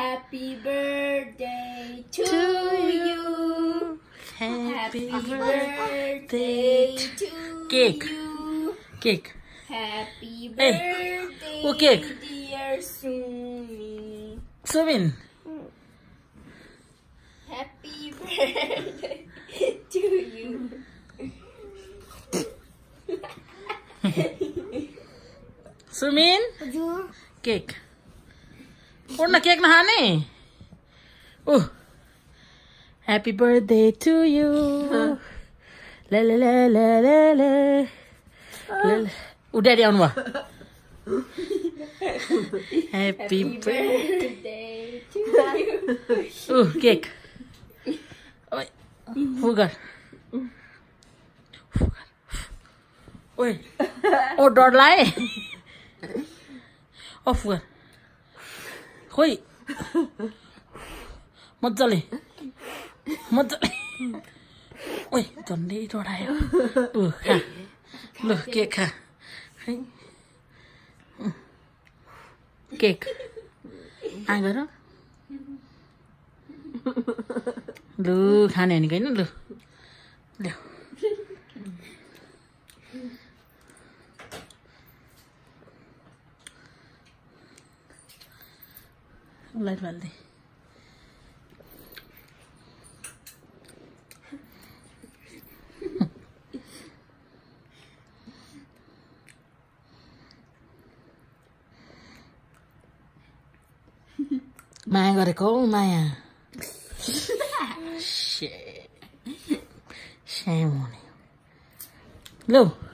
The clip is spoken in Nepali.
Happy birthday to you. Happy birthday to Cake. you. Cake. Happy Hey. birthday, Oh, cake. dear Sumin. Sumin. Happy birthday to you. Sumin. Cake. Orna cake na hani. Oh. Happy birthday to you. La la la la la la. Udah dia onwa. Happy birthday to you. Cake. Oi. Fugar. Oi. Oh, đọt lại. Oh, fugar. Khoi. मजाले मजाले ओइ झन्डै डढायो खा ल केक खा केक आगर लु खाने हो नि हैन लु ल्याउ लाइट बाल्दै माया गरेको माया स्याम हुने लौ